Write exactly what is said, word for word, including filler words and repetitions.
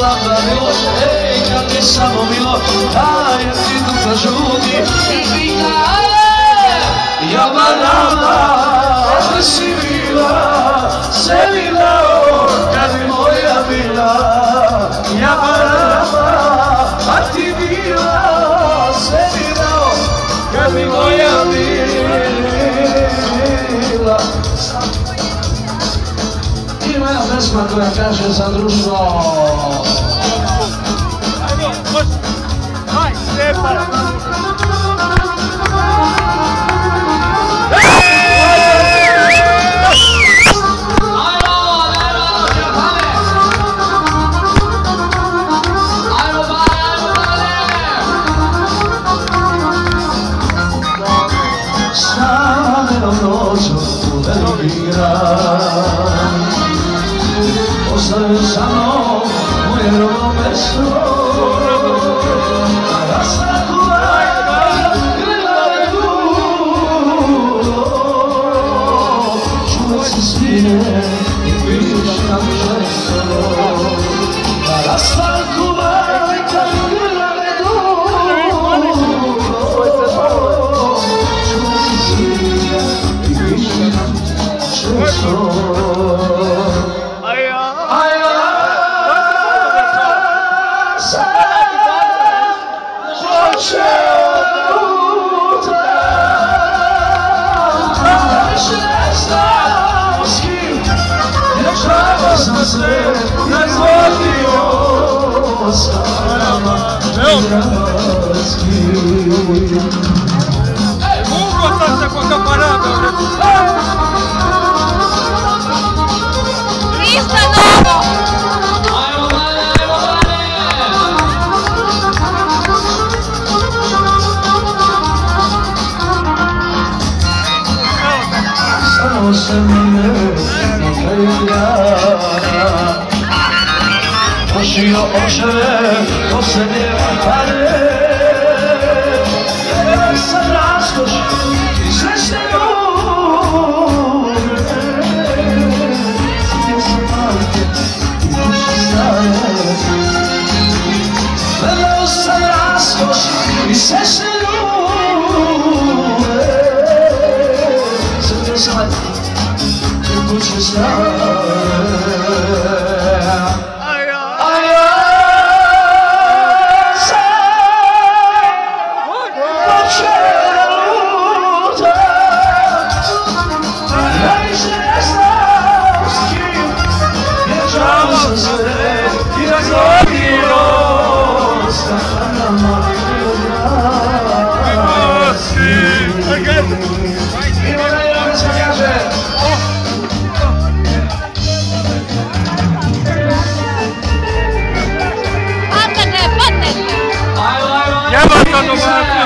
plava milost, ej, kad ti samo milo, dajem ti duša žuti i pita, ale, jabanama, a ti si bila, se mi dao, kad bi moja bila, jabanama, a ti bila, se mi dao, kad bi moja bila. Ima jedna pesma koja kaže za društvo. Ajmo, može. Aj, Stefan. Ostavio sa mnom moje robestvo, a da stakula gleda tu. Čuvaj se svine i piš nam žesto, a da stakula gleda tu. Čuvaj se svine i piš nam žesto. Sam se razvodio sa nama Hrvatski. Ej, Hugo, sad se ko kaparabe, Ništa novo! Ajmo dalje, ajmo dalje! Samo se mine Pošio očeve, posljednje pare, gledaj sad raskoš i srećne ljude. Sjetio sam majke i kući stare, gledao sam raskoš i srećne ljude. Sjetio sam majke i kući stare. Nie ma to do